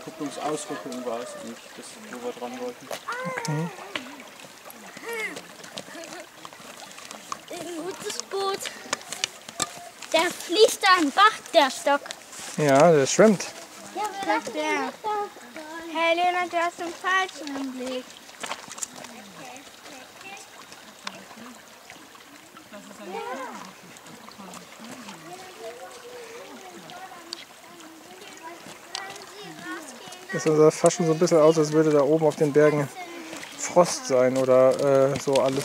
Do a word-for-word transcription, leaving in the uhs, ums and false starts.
Kupplungsausrückung war es eigentlich, das, wo wir dran wollten. Okay. Ein gutes Boot. Der fließt da im Bach, der Stock. Ja, der schwimmt. Ja, sagt der. Hey Leonard, du hast den falschen im Blick. Das sah fast schon so ein bisschen aus, als würde da oben auf den Bergen Frost sein oder äh, so alles.